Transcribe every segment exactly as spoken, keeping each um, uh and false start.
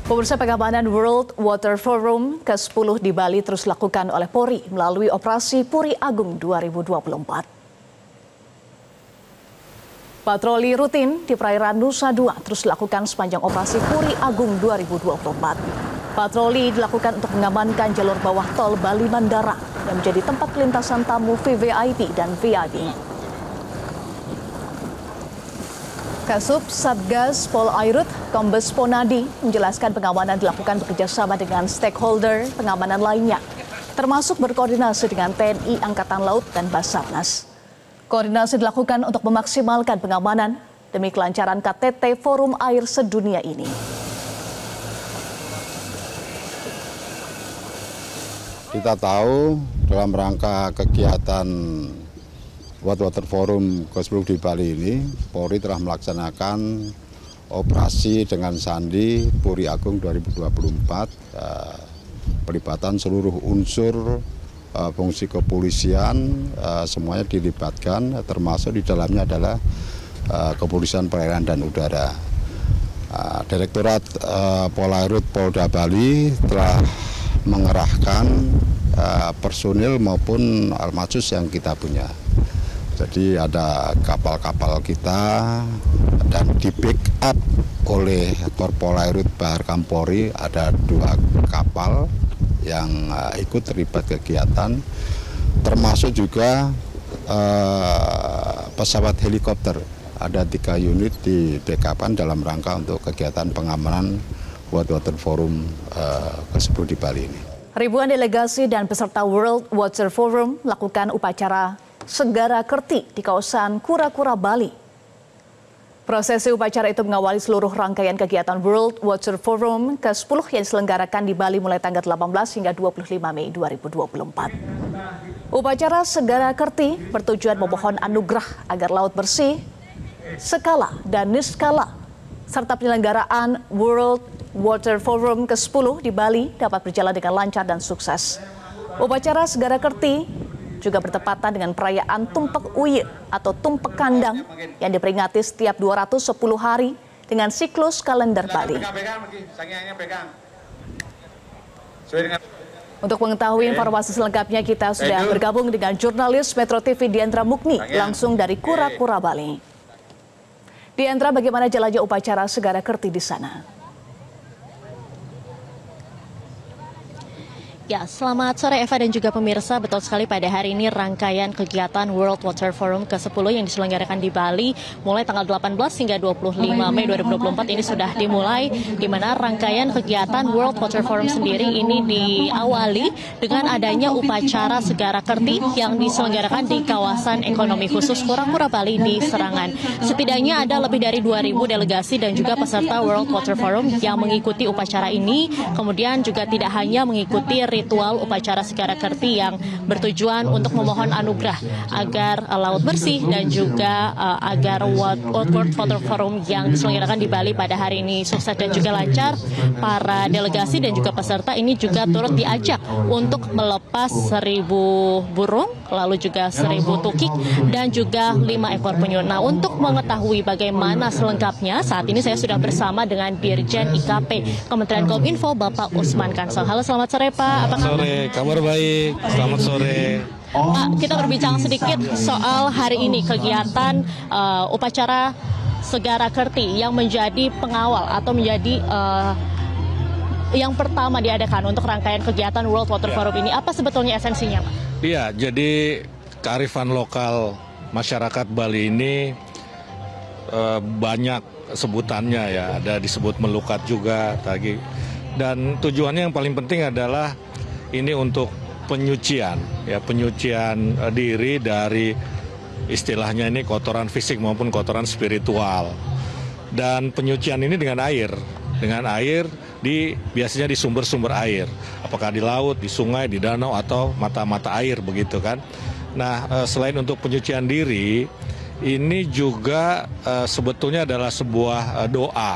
Pemirsa, pengamanan World Water Forum ke sepuluh di Bali terus dilakukan oleh Polri melalui operasi Puri Agung dua ribu dua puluh empat. Patroli rutin di perairan Nusa Dua terus dilakukan sepanjang operasi Puri Agung dua ribu dua puluh empat. Patroli dilakukan untuk mengamankan jalur bawah tol Bali Mandara yang menjadi tempat lintasan tamu V V I P dan V I P. Kasub Satgas Polairut Kombes Ponadi menjelaskan pengamanan dilakukan bekerjasama dengan stakeholder pengamanan lainnya, termasuk berkoordinasi dengan T N I Angkatan Laut dan Basarnas. Koordinasi dilakukan untuk memaksimalkan pengamanan demi kelancaran K T T Forum Air Sedunia ini. Kita tahu dalam rangka kegiatan World Water Forum ke sepuluh di Bali ini, Polri telah melaksanakan operasi dengan sandi Puri Agung dua ribu dua puluh empat, eh, pelibatan seluruh unsur eh, fungsi kepolisian, eh, semuanya dilibatkan, termasuk di dalamnya adalah eh, kepolisian perairan dan udara. Eh, Direktorat eh, Polairut Polda Bali telah mengerahkan eh, personil maupun almatsus yang kita punya. Jadi ada kapal-kapal kita dan di backup oleh Korpolairut Bahar Kampori, ada dua kapal yang uh, ikut terlibat kegiatan, termasuk juga uh, pesawat helikopter. Ada tiga unit di backupan dalam rangka untuk kegiatan pengamanan World Water Forum uh, ke sepuluh di Bali ini. Ribuan delegasi dan peserta World Water Forum melakukan upacara Segara Kerti di kawasan Kura-Kura, Bali. Prosesi upacara itu mengawali seluruh rangkaian kegiatan World Water Forum ke sepuluh yang diselenggarakan di Bali mulai tanggal delapan belas hingga dua puluh lima Mei dua ribu dua puluh empat. Upacara Segara Kerti bertujuan memohon anugerah agar laut bersih, skala dan niskala, serta penyelenggaraan World Water Forum ke sepuluh di Bali dapat berjalan dengan lancar dan sukses. Upacara Segara Kerti juga bertepatan dengan perayaan Tumpek Uye atau Tumpek Kandang yang diperingati setiap dua ratus sepuluh hari dengan siklus kalender Bali. Untuk mengetahui informasi selengkapnya, kita sudah bergabung dengan jurnalis Metro T V Diandra Mukni langsung dari Kura-Kura, Bali. Diandra, bagaimana jalannya upacara Segara Kerti di sana? Ya, selamat sore Eva dan juga pemirsa. Betul sekali, pada hari ini rangkaian kegiatan World Water Forum ke sepuluh yang diselenggarakan di Bali mulai tanggal delapan belas hingga dua puluh lima Mei dua ribu dua puluh empat ini sudah dimulai, di mana rangkaian kegiatan World Water Forum sendiri ini diawali dengan adanya upacara Segara Kerti yang diselenggarakan di kawasan ekonomi khusus Kura-Kura, Bali di Serangan. Setidaknya ada lebih dari dua ribu delegasi dan juga peserta World Water Forum yang mengikuti upacara ini. Kemudian juga tidak hanya mengikuti ritual upacara Segara Kerti yang bertujuan untuk memohon anugerah agar uh, laut bersih dan juga uh, agar World Water Forum yang diselenggarakan di Bali pada hari ini sukses dan juga lancar. Para delegasi dan juga peserta ini juga turut diajak untuk melepas seribu burung, lalu juga seribu tukik dan juga lima ekor penyu. Nah, untuk mengetahui bagaimana selengkapnya, saat ini saya sudah bersama dengan Dirjen I K P Kementerian Kominfo, Bapak Usman Kansel. Halo, selamat sore Pak. Selamat sore, kabar baik. Selamat sore. Pak, kita berbincang sedikit soal hari ini kegiatan uh, upacara Segara Kerti yang menjadi pengawal atau menjadi uh, yang pertama diadakan untuk rangkaian kegiatan World Water Forum ini. Apa sebetulnya esensinya, Pak? Iya, jadi kearifan lokal masyarakat Bali ini uh, banyak sebutannya ya. Ada disebut melukat juga tadi. Dan tujuannya yang paling penting adalah ini untuk penyucian, ya penyucian diri dari istilahnya ini kotoran fisik maupun kotoran spiritual. Dan penyucian ini dengan air, dengan air di biasanya di sumber-sumber air, apakah di laut, di sungai, di danau atau mata-mata air begitu kan. Nah, selain untuk penyucian diri, ini juga uh, sebetulnya adalah sebuah uh, doa.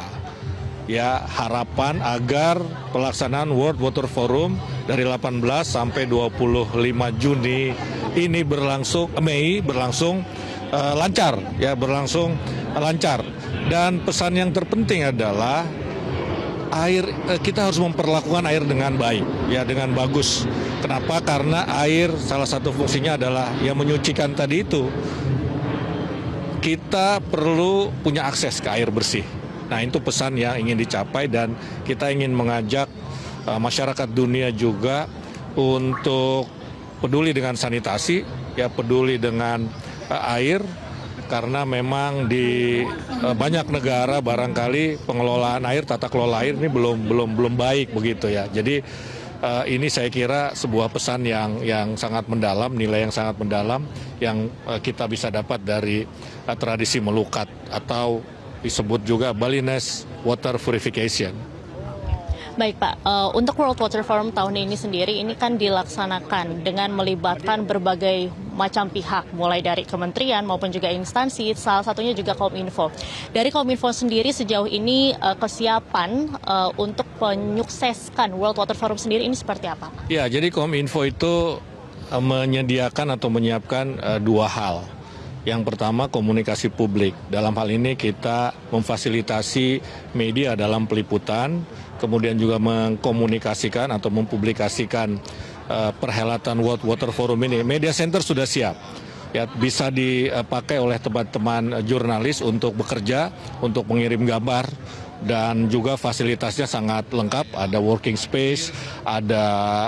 Ya, harapan agar pelaksanaan World Water Forum dari delapan belas sampai dua puluh lima Juni ini berlangsung, Mei berlangsung uh, lancar, ya berlangsung lancar. Dan pesan yang terpenting adalah air kita harus memperlakukan air dengan baik, ya dengan bagus. Kenapa? Karena air salah satu fungsinya adalah yang menyucikan tadi itu. Kita perlu punya akses ke air bersih. Nah, itu pesan yang ingin dicapai dan kita ingin mengajak uh, masyarakat dunia juga untuk peduli dengan sanitasi, ya peduli dengan uh, air. Karena memang di uh, banyak negara barangkali pengelolaan air, tata kelola air ini belum belum belum baik begitu ya. Jadi uh, ini saya kira sebuah pesan yang yang sangat mendalam, nilai yang sangat mendalam yang uh, kita bisa dapat dari uh, tradisi melukat atau disebut juga Balinese Water Purification. Baik Pak, uh, untuk World Water Forum tahun ini sendiri ini kan dilaksanakan dengan melibatkan berbagai macam pihak, mulai dari kementerian maupun juga instansi, salah satunya juga Kominfo. Dari Kominfo sendiri sejauh ini uh, kesiapan uh, untuk menyukseskan World Water Forum sendiri ini seperti apa? Ya, jadi Kominfo itu uh, menyediakan atau menyiapkan uh, dua hal. Yang pertama komunikasi publik. Dalam hal ini kita memfasilitasi media dalam peliputan, kemudian juga mengkomunikasikan atau mempublikasikan uh, perhelatan World Water Forum ini. Media Center sudah siap. Ya, bisa dipakai oleh teman-teman jurnalis untuk bekerja, untuk mengirim gambar, dan juga fasilitasnya sangat lengkap. Ada working space, ada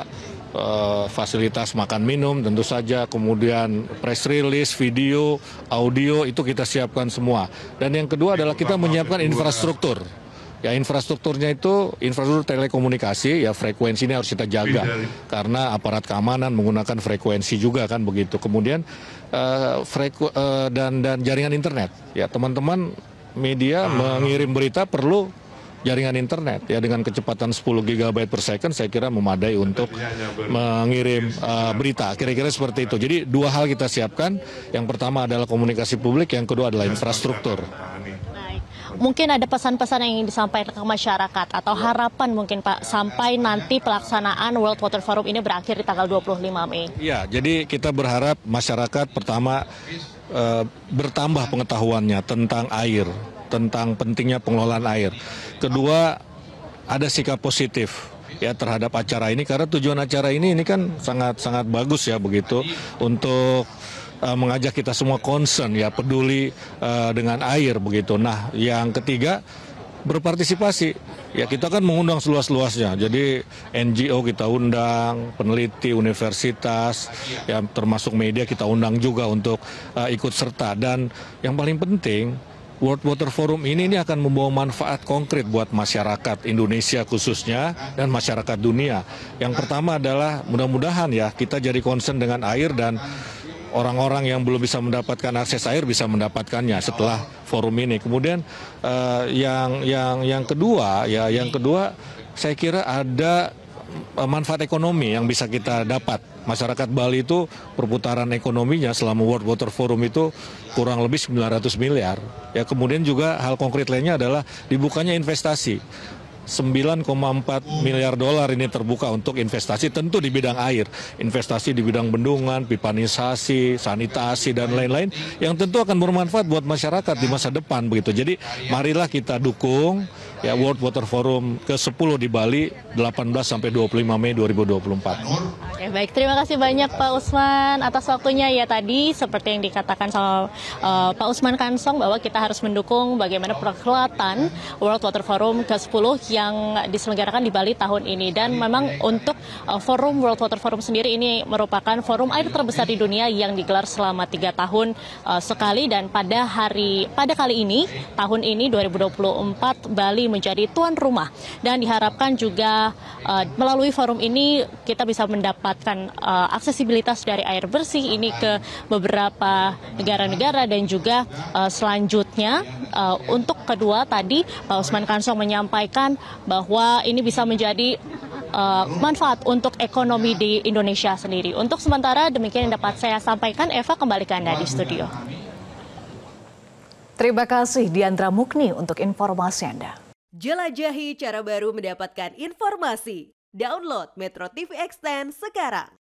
Uh, fasilitas makan minum tentu saja, kemudian press release, video, audio itu kita siapkan semua. Dan yang kedua adalah kita menyiapkan infrastruktur. Ya, infrastrukturnya itu infrastruktur telekomunikasi, ya frekuensi ini harus kita jaga karena aparat keamanan menggunakan frekuensi juga kan begitu. Kemudian uh, freku, uh, dan dan jaringan internet. Ya, teman-teman media mengirim berita perlu jaringan internet ya dengan kecepatan sepuluh gigabyte per second saya kira memadai untuk mengirim uh, berita, kira-kira seperti itu. Jadi dua hal kita siapkan, yang pertama adalah komunikasi publik, yang kedua adalah infrastruktur. Baik. Mungkin ada pesan-pesan yang ingin disampaikan ke masyarakat atau harapan mungkin Pak sampai nanti pelaksanaan World Water Forum ini berakhir di tanggal dua puluh lima Mei. Ya, jadi kita berharap masyarakat pertama uh, bertambah pengetahuannya tentang air, tentang pentingnya pengelolaan air. Kedua, ada sikap positif ya terhadap acara ini karena tujuan acara ini ini kan sangat sangat bagus ya begitu untuk uh, mengajak kita semua concern ya peduli uh, dengan air begitu. Nah, yang ketiga berpartisipasi. Ya, kita kan mengundang seluas-luasnya. Jadi N G O kita undang, peneliti, universitas, ya termasuk media kita undang juga untuk uh, ikut serta. Dan yang paling penting, World Water Forum ini, ini akan membawa manfaat konkret buat masyarakat Indonesia khususnya dan masyarakat dunia. Yang pertama adalah mudah-mudahan ya kita jadi concern dengan air dan orang-orang yang belum bisa mendapatkan akses air bisa mendapatkannya setelah forum ini. Kemudian uh, yang yang yang kedua ya yang kedua saya kira ada manfaat ekonomi yang bisa kita dapat. Masyarakat Bali itu perputaran ekonominya selama World Water Forum itu kurang lebih sembilan ratus miliar. Ya, kemudian juga hal konkret lainnya adalah dibukanya investasi. sembilan koma empat miliar dolar ini terbuka untuk investasi tentu di bidang air, investasi di bidang bendungan, pipanisasi, sanitasi dan lain-lain yang tentu akan bermanfaat buat masyarakat di masa depan begitu. Jadi marilah kita dukung ya World Water Forum ke sepuluh di Bali delapan belas sampai dua puluh lima Mei dua ribu dua puluh empat. Oke, baik, terima kasih banyak Pak Usman atas waktunya ya tadi seperti yang dikatakan sama uh, Pak Usman Kansong bahwa kita harus mendukung bagaimana perhelatan World Water Forum ke sepuluh yang diselenggarakan di Bali tahun ini. Dan memang untuk uh, forum World Water Forum sendiri ini merupakan forum air terbesar di dunia yang digelar selama tiga tahun uh, sekali, dan pada hari pada kali ini tahun ini dua ribu dua puluh empat Bali menjadi tuan rumah, dan diharapkan juga uh, melalui forum ini kita bisa mendapatkan uh, aksesibilitas dari air bersih ini ke beberapa negara-negara, dan juga uh, selanjutnya uh, untuk kedua tadi Pak Usman Kansong menyampaikan bahwa ini bisa menjadi uh, manfaat untuk ekonomi di Indonesia sendiri. Untuk sementara demikian yang dapat saya sampaikan. Eva, kembali ke Anda di studio. Terima kasih Diandra Mukni untuk informasi Anda. Jelajahi cara baru mendapatkan informasi. Download Metro T V Extend sekarang.